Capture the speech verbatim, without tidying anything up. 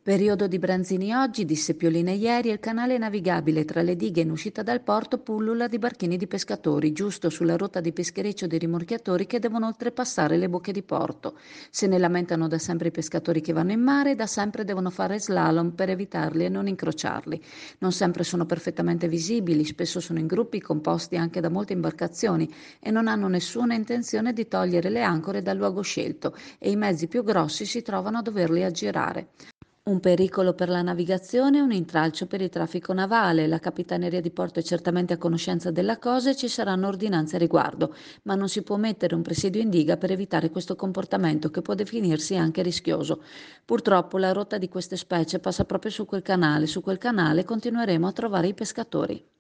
Periodo di branzini oggi, disse Pioline ieri, e il canale navigabile tra le dighe in uscita dal porto pullula di barchini di pescatori, giusto sulla rotta di peschereccio dei rimorchiatori che devono oltrepassare le bocche di porto. Se ne lamentano da sempre i pescatori che vanno in mare e da sempre devono fare slalom per evitarli e non incrociarli. Non sempre sono perfettamente visibili, spesso sono in gruppi composti anche da molte imbarcazioni e non hanno nessuna intenzione di togliere le ancore dal luogo scelto e i mezzi più grossi si trovano a doverli aggirare. Un pericolo per la navigazione e un intralcio per il traffico navale. La Capitaneria di Porto è certamente a conoscenza della cosa e ci saranno ordinanze a riguardo, ma non si può mettere un presidio in diga per evitare questo comportamento che può definirsi anche rischioso. Purtroppo la rotta di queste specie passa proprio su quel canale, su quel canale continueremo a trovare i pescatori.